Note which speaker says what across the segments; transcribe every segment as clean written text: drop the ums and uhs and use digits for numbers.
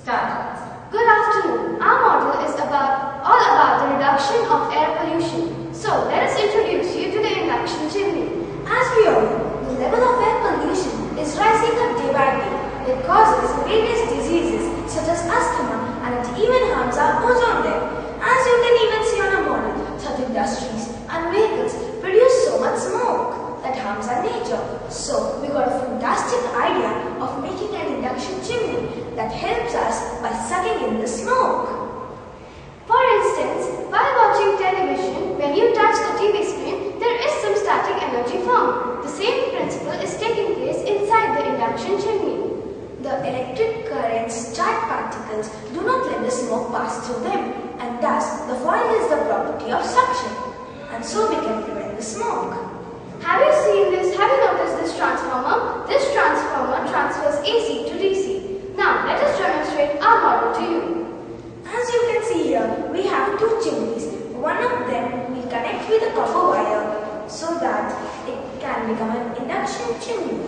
Speaker 1: Start. Good afternoon. Our model is all about the reduction of air pollution. So let us introduce you to the induction chimney.
Speaker 2: As we all know, the level of air pollution is rising up day by day. It causes various diseases such as asthma, and it even harms our ozone layer. As you can even see on a model, such industries and vehicles produce so much smoke that harms our nature. So we got a fantastic idea of making an induction chimney that helps us by sucking in the smoke.
Speaker 1: For instance, while watching television, when you touch the TV screen, there is some static energy formed. The same principle is taking place inside the induction chimney.
Speaker 2: The electric currents charged particles do not let the smoke pass through them, and thus the foil is the property of suction, and so we can prevent the smoke.
Speaker 1: Have you seen this? Have you noticed this transformer? This transformer transfers AC to DC. Now let us demonstrate our model to you.
Speaker 2: As you can see here, we have two chimneys. One of them we connect with a copper wire so that it can become an induction chimney.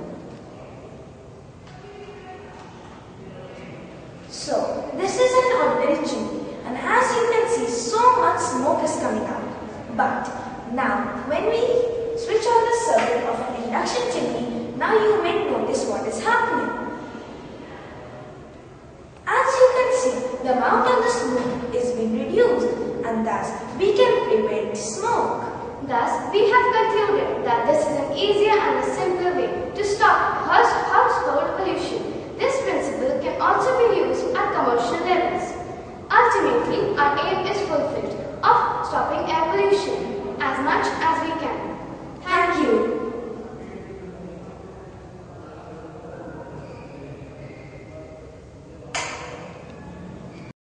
Speaker 2: So this is an ordinary chimney, and as you can see, so much smoke is coming out. But now when we switch on the circuit of an induction chimney, now you may notice what is happening. As you can see, the amount of the smoke is being reduced, and thus we can prevent smoke.
Speaker 1: Thus, we have concluded that this is an easier and a simpler way to stop